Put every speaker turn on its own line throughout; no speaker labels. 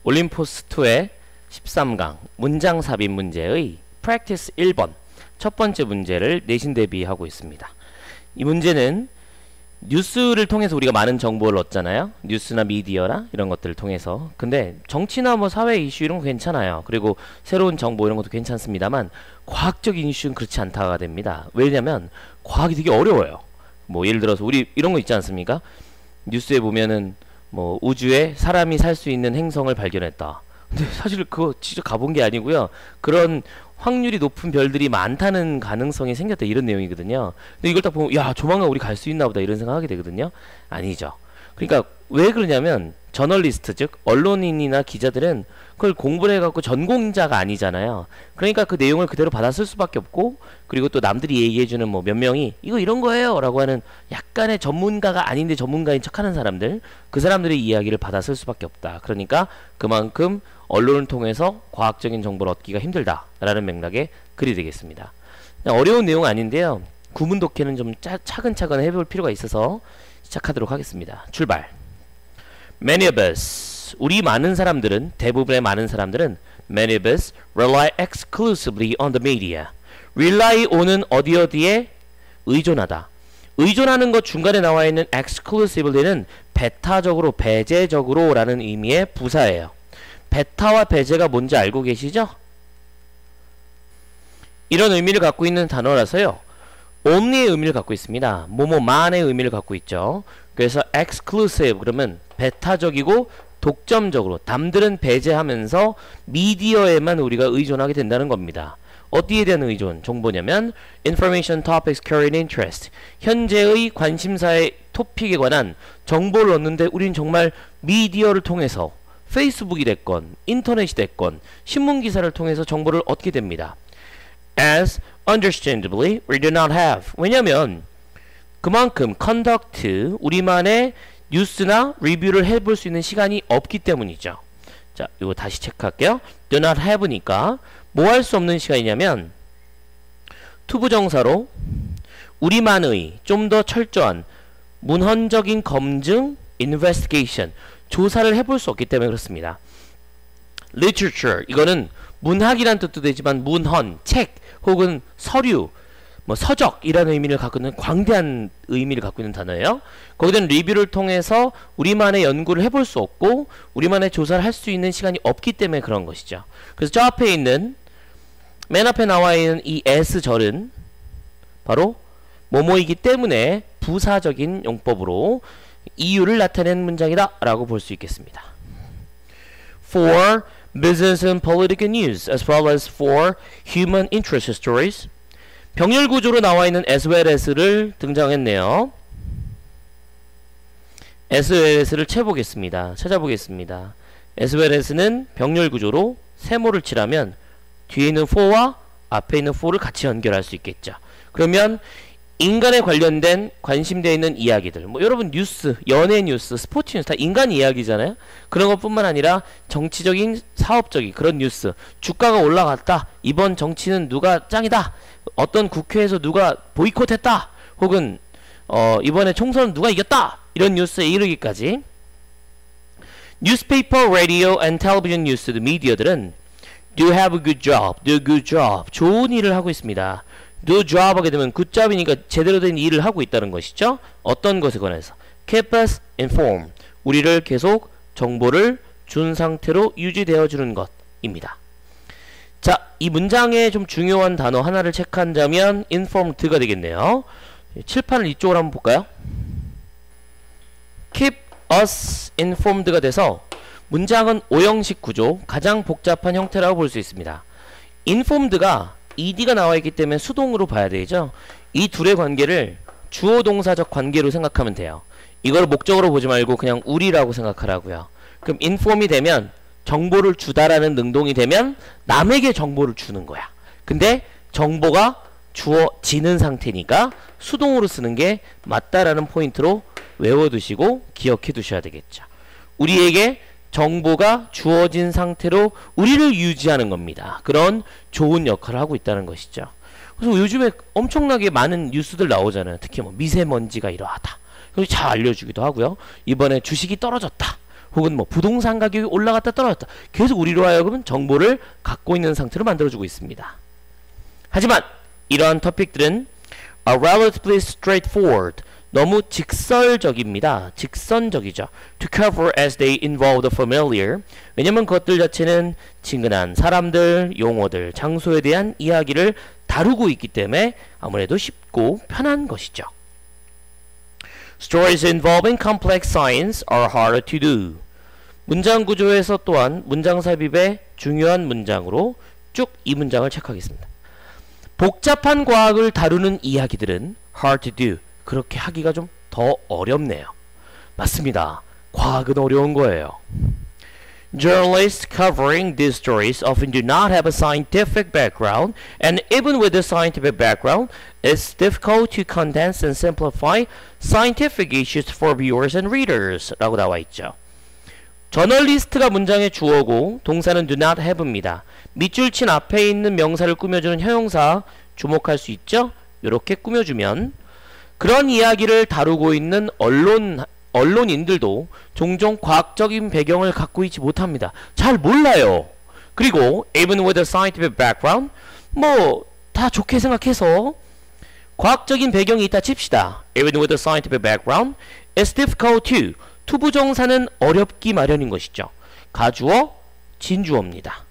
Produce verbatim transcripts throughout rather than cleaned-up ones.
올림포스이의 십삼 강 문장 삽입 문제의 practice 일 번 첫 번째 문제를 내신 대비하고 있습니다. 이 문제는 뉴스를 통해서 우리가 많은 정보를 얻잖아요. 뉴스나 미디어나 이런 것들을 통해서. 근데 정치나 뭐 사회 이슈 이런 거 괜찮아요. 그리고 새로운 정보 이런 것도 괜찮습니다만 과학적인 이슈는 그렇지 않다가 됩니다. 왜냐면 과학이 되게 어려워요. 뭐 예를 들어서 우리 이런 거 있지 않습니까? 뉴스에 보면은 뭐 우주에 사람이 살 수 있는 행성을 발견했다. 근데 사실 그거 진짜 가본 게 아니고요. 그런 확률이 높은 별들이 많다는 가능성이 생겼다 이런 내용이거든요. 근데 이걸 딱 보면 야 조만간 우리 갈 수 있나 보다 이런 생각하게 되거든요. 아니죠. 그러니까 왜 그러냐면 저널리스트 즉 언론인이나 기자들은 그걸 공부를 해갖고 전공자가 아니잖아요. 그러니까 그 내용을 그대로 받아 쓸 수밖에 없고, 그리고 또 남들이 얘기해주는 뭐 몇 명이 이거 이런 거예요 라고 하는 약간의 전문가가 아닌데 전문가인 척하는 사람들, 그 사람들의 이야기를 받아 쓸 수밖에 없다. 그러니까 그만큼 언론을 통해서 과학적인 정보를 얻기가 힘들다라는 맥락의 글이 되겠습니다. 어려운 내용 아닌데요. 구문 독해는 좀 짜, 차근차근 해볼 필요가 있어서 시작하도록 하겠습니다. 출발. Many of us, 우리 많은 사람들은, 대부분의 많은 사람들은 Many of us rely exclusively on the media. rely on은 어디 어디에 의존하다. 의존하는 것 중간에 나와 있는 exclusively는 배타적으로, 배제적으로 라는 의미의 부사예요. 배타와 배제가 뭔지 알고 계시죠? 이런 의미를 갖고 있는 단어라서요. only의 의미를 갖고 있습니다. 뭐뭐만의 의미를 갖고 있죠. 그래서 exclusive 그러면 배타적이고 독점적으로, 남들은 배제하면서 미디어에만 우리가 의존하게 된다는 겁니다. 어디에 대한 의존, 정보냐면 information topics current interest, 현재의 관심사의 토픽에 관한 정보를 얻는데 우린 정말 미디어를 통해서 페이스북이 됐건 인터넷이 됐건 신문기사를 통해서 정보를 얻게 됩니다. As understandably we do not have, 왜냐면 그만큼 conduct, 우리만의 뉴스나 리뷰를 해볼 수 있는 시간이 없기 때문이죠. 자, 이거 다시 체크할게요. do not have니까 뭐 할 수 없는 시간이냐면 투부정사로 우리만의 좀 더 철저한 문헌적인 검증, investigation, 조사를 해볼 수 없기 때문에 그렇습니다. literature, 이거는 문학이란 뜻도 되지만 문헌, 책 혹은 서류, 뭐 서적이라는 의미를 갖고 있는 광대한 의미를 갖고 있는 단어예요. 거기는 리뷰를 통해서 우리만의 연구를 해볼 수 없고 우리만의 조사를 할 수 있는 시간이 없기 때문에 그런 것이죠. 그래서 저 앞에 있는, 맨 앞에 나와 있는 이 as절은 바로 뭐뭐이기 때문에 부사적인 용법으로 이유를 나타낸 문장이다 라고 볼 수 있겠습니다. For business and political news as well as for human interest stories, 병렬 구조로 나와 있는 as well as를 등장했네요. as well as를 쳐보겠습니다. 찾아보겠습니다. as well as는 병렬 구조로 세모를 칠하면 뒤에 있는 for와 앞에 있는 for를 같이 연결할 수 있겠죠. 그러면 인간에 관련된 관심되어 있는 이야기들, 뭐 여러분 뉴스, 연예 뉴스, 스포츠 뉴스 다 인간 이야기잖아요. 그런 것뿐만 아니라 정치적인, 사업적인 그런 뉴스, 주가가 올라갔다, 이번 정치는 누가 짱이다, 어떤 국회에서 누가 보이콧했다, 혹은 어, 이번에 총선 누가 이겼다, 이런 뉴스에 이르기까지 newspaper, radio and television news, 미디어들은 do have a good job, do a good job, 좋은 일을 하고 있습니다. do job 하게 되면 good job이니까 제대로 된 일을 하고 있다는 것이죠. 어떤 것에 관해서 keep us informed, 우리를 계속 정보를 준 상태로 유지되어 주는 것입니다. 자, 이 문장의 좀 중요한 단어 하나를 체크한다면 informed가 되겠네요. 칠판을 이쪽으로 한번 볼까요? keep us informed가 돼서 문장은 오형식 구조, 가장 복잡한 형태라고 볼 수 있습니다. informed가 ed가 나와 있기 때문에 수동으로 봐야 되죠. 이 둘의 관계를 주어 동사적 관계로 생각하면 돼요. 이걸 목적으로 보지 말고 그냥 우리라고 생각하라고요. 그럼 inform이 되면, 정보를 주다라는 능동이 되면 남에게 정보를 주는 거야. 근데 정보가 주어지는 상태니까 수동으로 쓰는 게 맞다라는 포인트로 외워두시고 기억해 두셔야 되겠죠. 우리에게 정보가 주어진 상태로 우리를 유지하는 겁니다. 그런 좋은 역할을 하고 있다는 것이죠. 그래서 요즘에 엄청나게 많은 뉴스들 나오잖아요. 특히 뭐 미세먼지가 이러하다. 잘 알려주기도 하고요. 이번에 주식이 떨어졌다. 혹은 뭐 부동산 가격이 올라갔다 떨어졌다. 계속 우리로 하여금 정보를 갖고 있는 상태로 만들어주고 있습니다. 하지만 이러한 토픽들은 are relatively straightforward. 너무 직설적입니다. 직선적이죠. To cover as they involve the familiar. 왜냐면 그것들 자체는 친근한 사람들, 용어들, 장소에 대한 이야기를 다루고 있기 때문에 아무래도 쉽고 편한 것이죠. Stories involving complex science are harder to do. 문장 구조에서 또한 문장 삽입의 중요한 문장으로 쭉 이 문장을 체크하겠습니다. 복잡한 과학을 다루는 이야기들은 hard to do. 그렇게 하기가 좀 더 어렵네요. 맞습니다. 과학은 어려운 거예요. Journalists covering these stories often do not have a scientific background, and even with a scientific background, it's difficult to condense and simplify scientific issues for viewers and readers. 라고 나와 있죠. 저널리스트가 문장의 주어고 동사는 do not have입니다. 밑줄 친 앞에 있는 명사를 꾸며주는 형용사 주목할 수 있죠? 이렇게 꾸며주면 그런 이야기를 다루고 있는 언론, 언론인들도 종종 과학적인 배경을 갖고 있지 못합니다. 잘 몰라요. 그리고 even with a scientific background 뭐 다 좋게 생각해서 과학적인 배경이 있다 칩시다. Even with a scientific background it's difficult to 투부정사는 어렵기 마련인 것이죠. 가주어, 진주어입니다.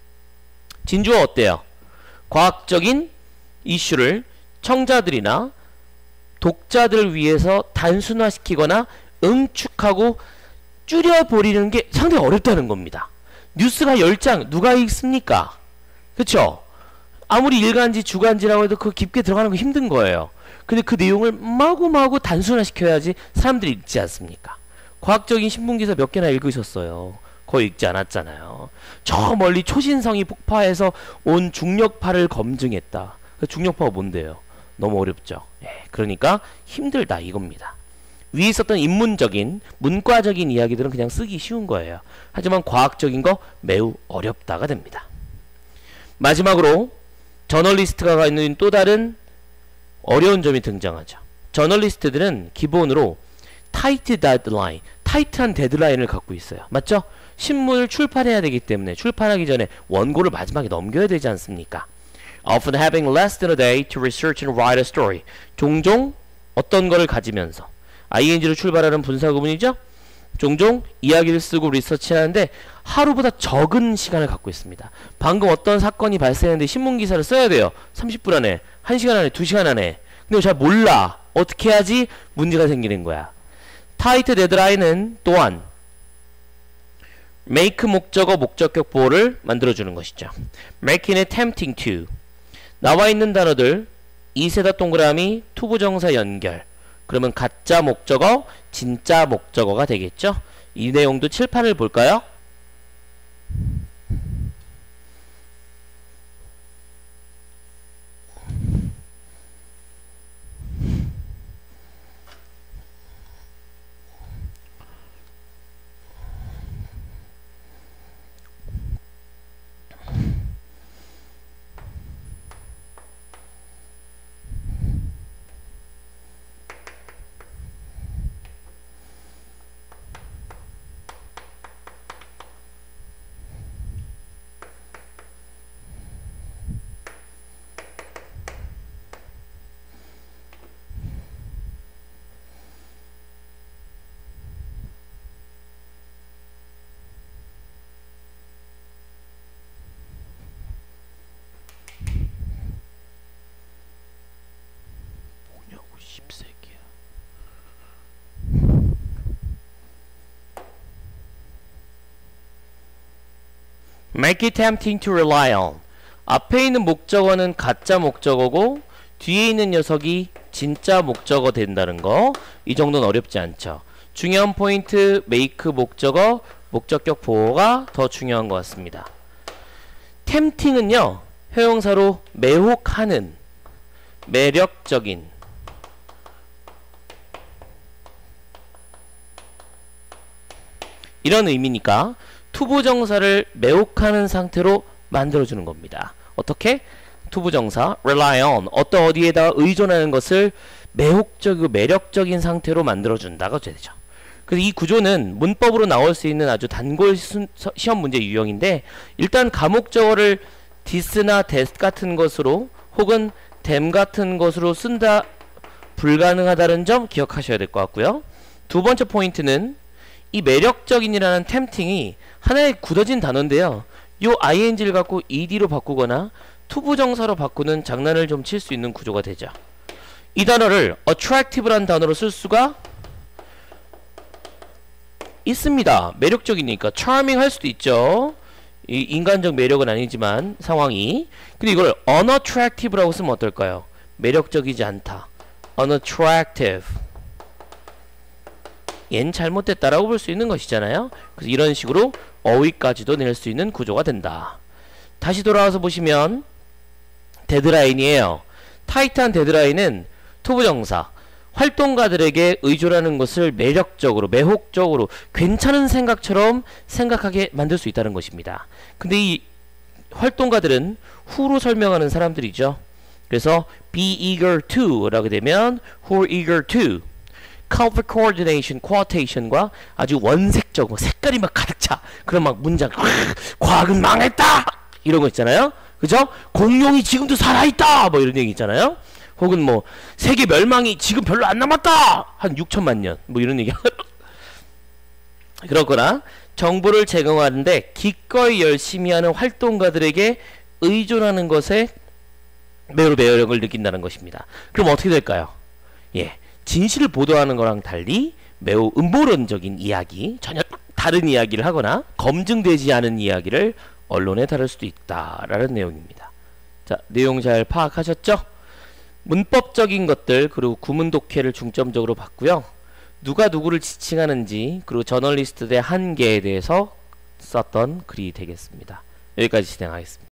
진주어 어때요? 과학적인 이슈를 청자들이나 독자들을 위해서 단순화시키거나 응축하고 줄여버리는 게 상당히 어렵다는 겁니다. 뉴스가 열 장 누가 읽습니까? 그쵸? 아무리 일간지 주간지라고 해도 그 깊게 들어가는 거 힘든 거예요. 근데 그 내용을 마구마구 단순화시켜야지 사람들이 읽지 않습니까? 과학적인 신문기사 몇 개나 읽으셨어요? 거의 읽지 않았잖아요. 저 멀리 초신성이 폭파해서 온 중력파를 검증했다. 그 중력파가 뭔데요? 너무 어렵죠. 예, 그러니까 힘들다 이겁니다. 위에 있었던 인문적인 문과적인 이야기들은 그냥 쓰기 쉬운 거예요. 하지만 과학적인 거 매우 어렵다가 됩니다. 마지막으로 저널리스트가 갖고 있는 또 다른 어려운 점이 등장하죠. 저널리스트들은 기본으로 타이트 데드라인, 타이트한 데드라인을 갖고 있어요. 맞죠? 신문을 출판해야 되기 때문에 출판하기 전에 원고를 마지막에 넘겨야 되지 않습니까? Often having less than a day to research and write a story. 종종 어떤 거를 가지면서 아이엔지로 출발하는 분사구문이죠. 종종 이야기를 쓰고 리서치하는데 하루보다 적은 시간을 갖고 있습니다. 방금 어떤 사건이 발생했는데 신문기사를 써야 돼요. 삼십 분 안에, 한 시간 안에, 두 시간 안에. 근데 잘 몰라. 어떻게 해야지 문제가 생기는 거야. 타이트 데드라인은 또한 make 목적어 목적격 보호를 만들어주는 것이죠. making it tempting to. 나와 있는 단어들 이 세다 동그라미 투부정사 연결. 그러면 가짜 목적어 진짜 목적어가 되겠죠. 이 내용도 칠판을 볼까요? 십세기야. Make it tempting to rely on. 앞에 있는 목적어는 가짜 목적어고 뒤에 있는 녀석이 진짜 목적어 된다는 거. 이 정도는 어렵지 않죠. 중요한 포인트 make 목적어 목적격 보호가 더 중요한 것 같습니다. tempting은요 형용사로 매혹하는 매력적인 이런 의미니까 투부정사를 매혹하는 상태로 만들어주는 겁니다. 어떻게? 투부정사 rely on 어떤 어디에다가 의존하는 것을 매혹적이고 매력적인 상태로 만들어준다가 되죠. 그래서 이 구조는 문법으로 나올 수 있는 아주 단골 순, 서, 시험 문제 유형인데, 일단 과목적어를 this나 that 같은 것으로 혹은 them 같은 것으로 쓴다 불가능하다는 점 기억하셔야 될 것 같고요. 두 번째 포인트는 이 매력적인이라는 tempting이 하나의 굳어진 단어인데요. 요 ing를 갖고 ed로 바꾸거나 투부정사로 바꾸는 장난을 좀 칠 수 있는 구조가 되죠. 이 단어를 attractive라는 단어로 쓸 수가 있습니다. 매력적이니까 charming 할 수도 있죠. 이 인간적 매력은 아니지만 상황이. 근데 이걸 unattractive라고 쓰면 어떨까요? 매력적이지 않다. unattractive. 얜 잘못됐다라고 볼 수 있는 것이잖아요. 그래서 이런 식으로 어휘까지도 낼 수 있는 구조가 된다. 다시 돌아와서 보시면 데드라인이에요. 타이트한 데드라인은 투부정사, 활동가들에게 의존하는 것을 매력적으로, 매혹적으로, 괜찮은 생각처럼 생각하게 만들 수 있다는 것입니다. 근데 이 활동가들은 who로 설명하는 사람들이죠. 그래서 be eager to 라고 되면 who are eager to. color coordination, quotation과 아주 원색적, 색깔이 막 가득 차. 그런 막 문장, 과학은 망했다! 이런 거 있잖아요. 그죠? 공룡이 지금도 살아있다! 뭐 이런 얘기 있잖아요. 혹은 뭐 세계 멸망이 지금 별로 안 남았다! 한 육천만 년. 뭐 이런 얘기. 그렇거나 정보를 제공하는데 기꺼이 열심히 하는 활동가들에게 의존하는 것에 매우 매력을 느낀다는 것입니다. 그럼 어떻게 될까요? 예, 진실을 보도하는 거랑 달리 매우 음모론적인 이야기, 전혀 다른 이야기를 하거나 검증되지 않은 이야기를 언론에 다룰 수도 있다라는 내용입니다. 자, 내용 잘 파악하셨죠? 문법적인 것들 그리고 구문 독해를 중점적으로 봤고요. 누가 누구를 지칭하는지 그리고 저널리스트의 한계에 대해서 썼던 글이 되겠습니다. 여기까지 진행하겠습니다.